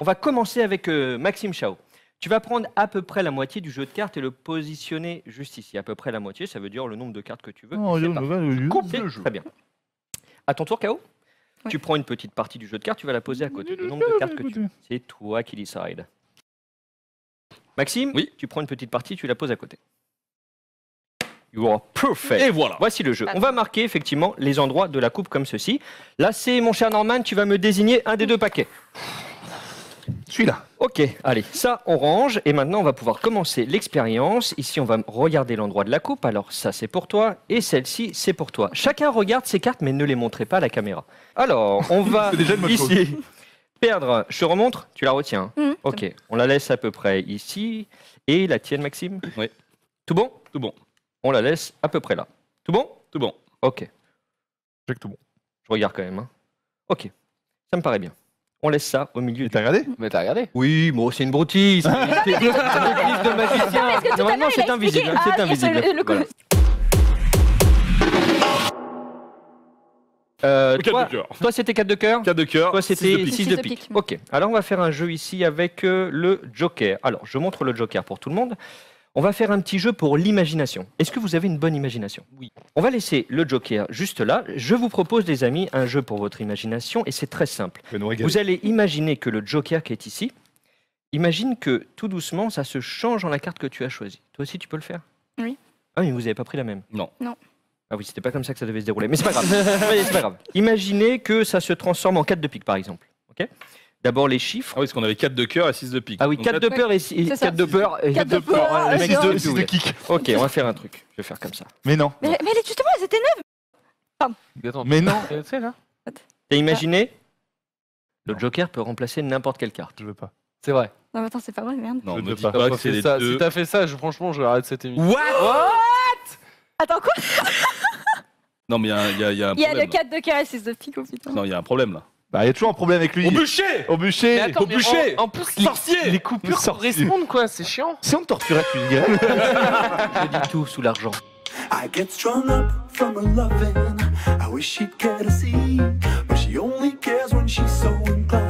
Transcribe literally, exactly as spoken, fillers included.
va commencer avec euh, Maxime Chao. Tu vas prendre à peu près la moitié du jeu de cartes et le positionner juste ici. À peu près la moitié, ça veut dire le nombre de cartes que tu veux. Oh, Coupe le jeu. Très bien. À ton tour, K O, ouais. Tu prends une petite partie du jeu de cartes, tu vas la poser à côté. Le nombre de cartes que tu veux. C'est toi qui décide. Maxime, oui. Tu prends une petite partie, tu la poses à côté. You are perfect. Et voilà. Voici le jeu. On va marquer effectivement les endroits de la coupe comme ceci. Là, c'est mon cher Norman, tu vas me désigner un des deux paquets. Celui-là. Ok, allez, ça on range et maintenant on va pouvoir commencer l'expérience. Ici on va regarder l'endroit de la coupe, alors ça c'est pour toi et celle-ci c'est pour toi. Chacun regarde ses cartes mais ne les montrez pas à la caméra. Alors on va déjà ici perdre, je te remontre, tu la retiens. Mmh, ok, on la laisse à peu près ici et la tienne Maxime. Oui. Tout bon? Tout bon. On la laisse à peu près là. Tout bon? Tout bon. Ok. J'ai que tout bon. Je regarde quand même. Hein. Ok, ça me paraît bien. On laisse ça au milieu. T'as regardé? Mais t'as regardé? Oui, bon, c'est une broutille. C'est une technique de magicien. Normalement, c'est invisible. Ah, C'est invisible. Le, le voilà. euh, quatre toi, de cœur. Toi, c'était quatre de cœur. quatre de cœur. Toi, c'était six de, de pique. pique. Ok. Alors, on va faire un jeu ici avec euh, le Joker. Alors, je montre le Joker pour tout le monde. On va faire un petit jeu pour l'imagination. Est-ce que vous avez une bonne imagination? Oui. On va laisser le Joker juste là. Je vous propose, les amis, un jeu pour votre imagination et c'est très simple. Vous allez imaginer que le Joker qui est ici, imagine que tout doucement, ça se change en la carte que tu as choisie. Toi aussi, tu peux le faire? Oui. Ah, mais vous n'avez pas pris la même? Non. Non. Ah oui, c'était pas comme ça que ça devait se dérouler. Mais c'est pas grave. C'est pas grave. Imaginez que ça se transforme en quatre de pique, par exemple. Ok? D'abord les chiffres. Ah oui, parce qu'on avait quatre de cœur et six de pique. Ah oui, Donc, quatre de quatre... peur et quatre de peur. Et quatre de peur. Le mec six de, de, de kick. Ok, on va faire un truc. Je vais faire comme ça. Mais non. Mais, mais justement, elles étaient neuves. Attends, mais non. Tu sais là? T'as imaginé? Le Joker peut remplacer n'importe quelle carte. Je veux pas. C'est vrai. Non, mais attends, c'est pas vrai, merde. Non, Je me veux dis pas. pas T'as que c'est fait les ça. deux. Si t'as fait ça, je, franchement, je arrête cette émission. What? Attends, quoi? Non, mais il y a, y a, y a un Il y a problème. le quatre de cœur et six de pique, oh putain. Non, il y a un problème là. Bah, il y a toujours un problème avec lui. Au bûcher. Au bûcher. Mais attends, Au mais bûcher. en, en plus, les, Sorcier. les coupures Sorcier. correspondent quoi, c'est chiant. Si on te torturait, tu dirais. Je dis tout sous l'argent. I get strung up from her loving. I wish she'd care to see, but she only cares when she's so inclined.